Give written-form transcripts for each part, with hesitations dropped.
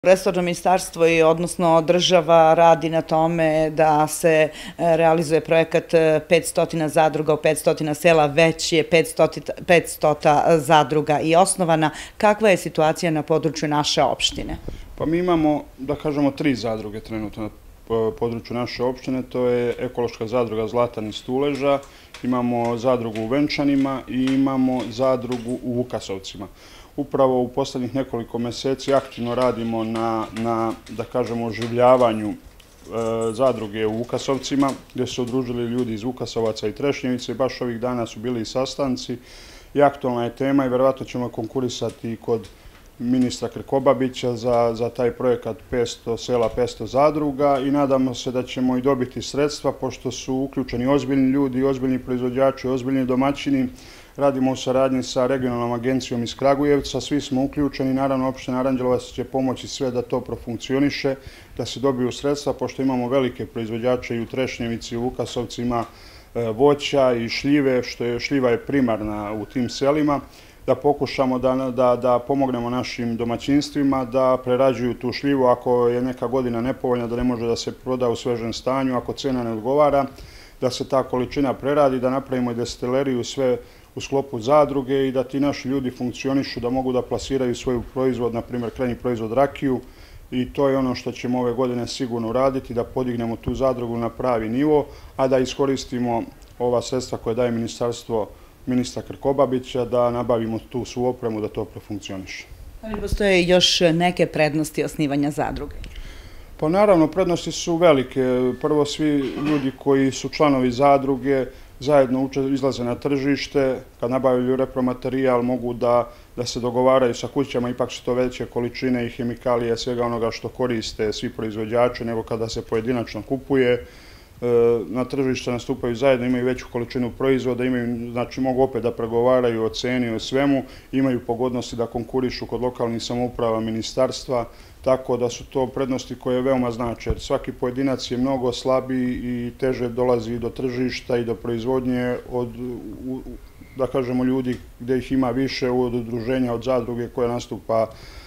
Resorno ministarstvo odnosno država radi na tome da se realizuje projekat 500 zadruga u 500 sela, već je 500 zadruga i osnovana. Kakva je situacija na području naše opštine? Pa mi imamo, da kažemo, 3 zadruge trenutno na području naše opštine. To je ekološka zadruga Zlatan iz Stuleža, imamo zadrugu u Venčanima i imamo zadrugu u Vukasovcima. Upravo u poslednjih nekoliko meseci aktivno radimo na da kažemo, oživljavanju zadruge u Vukasovcima, gdje su udružili ljudi iz Vukasovaca i Trešnjevice. Baš ovih dana su bili i sastanci i aktualna je tema i verovatno ćemo konkurisati kod ministra Krkobabića za taj projekat 500 sela, 500 zadruga i nadamo se da ćemo i dobiti sredstva, pošto su uključeni ozbiljni ljudi, ozbiljni proizvođači, ozbiljni domaćini. Radimo u saradnji sa regionalnom agencijom iz Kragujevca, svi smo uključeni, naravno opština Aranđelovac će pomoći sve da to profunkcioniše, da se dobiju sredstva, pošto imamo velike proizvođače i u Trešnjevici, i u Vukasovcima, voća i šljive, šljiva je primarna u tim selima, da pokušamo da pomognemo našim domaćinstvima da prerađuju tu šljivu ako je neka godina nepovoljna, da ne može da se proda u svežem stanju, ako cena ne odgovara, da se ta količina preradi, da napravimo i destileriju sve u sklopu zadruge i da ti naši ljudi funkcionišu, da mogu da plasiraju svoj proizvod, na primjer krajnji proizvod rakiju, i to je ono što ćemo ove godine sigurno uraditi, da podignemo tu zadrugu na pravi nivo, a da iskoristimo ova sredstva koje daje ministarstvo ministra Krkobabića, da nabavimo tu svu opremu da to profunkcioniše. Ali postoje još neke prednosti osnivanja zadruge? Pa naravno, prednosti su velike. Prvo, svi ljudi koji su članovi zadruge zajedno izlaze na tržište, kad nabavljaju repromaterijal mogu da se dogovaraju sa kućama, ipak su to veće količine i hemikalije, svega onoga što koriste svi proizvođači, nego kada se pojedinačno kupuje. Na tržište nastupaju zajedno, imaju veću količinu proizvoda, znači mogu opet da pregovaraju o ceni, o svemu, imaju pogodnosti da konkurišu kod lokalnih samouprava, ministarstva, tako da su to prednosti koje veoma znače, jer svaki pojedinac je mnogo slabiji i teže dolazi do tržišta i do proizvodnje od, da kažemo, ljudi gdje ih ima više, od udruženja, od zadruge koja nastupa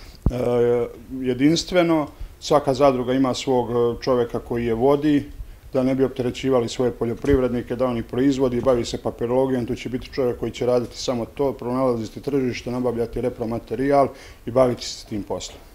jedinstveno. Svaka zadruga ima svog čoveka koji je vodi, da ne bi opterećivali svoje poljoprivrednike, da oni proizvodi, bavi se papirologijom, tu će biti čovjek koji će raditi samo to, pronalaziti tržište, nabavljati repromaterijal i baviti se tim poslom.